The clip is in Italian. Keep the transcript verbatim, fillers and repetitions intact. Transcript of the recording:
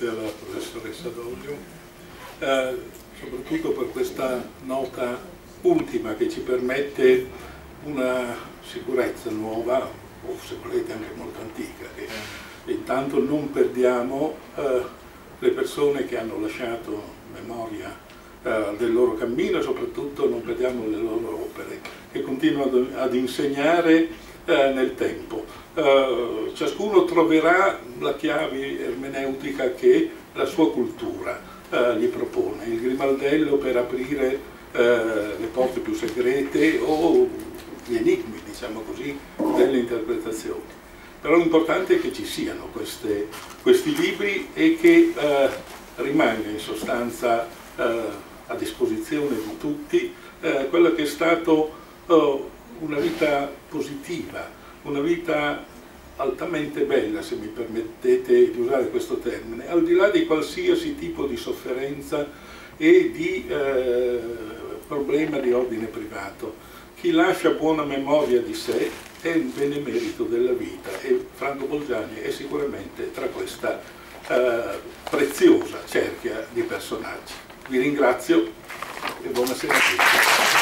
della professoressa Doglio, eh, soprattutto per questa nota ultima che ci permette una sicurezza nuova, o se volete anche molto antica, che intanto non perdiamo eh, le persone che hanno lasciato memoria eh, del loro cammino e soprattutto non perdiamo le loro opere, che continuano ad insegnare eh, nel tempo. Uh, ciascuno troverà la chiave ermeneutica che la sua cultura uh, gli propone, il grimaldello per aprire uh, le porte più segrete o gli enigmi, diciamo così, delle interpretazioni. Però l'importante è che ci siano queste, questi libri e che uh, rimanga in sostanza uh, a disposizione di tutti uh, quello che è stato uh, una vita positiva, una vita altamente bella, se mi permettete di usare questo termine, al di là di qualsiasi tipo di sofferenza e di eh, problema di ordine privato. Chi lascia buona memoria di sé è un benemerito della vita e Franco Bolgiani è sicuramente tra questa eh, preziosa cerchia di personaggi. Vi ringrazio e buonasera a tutti.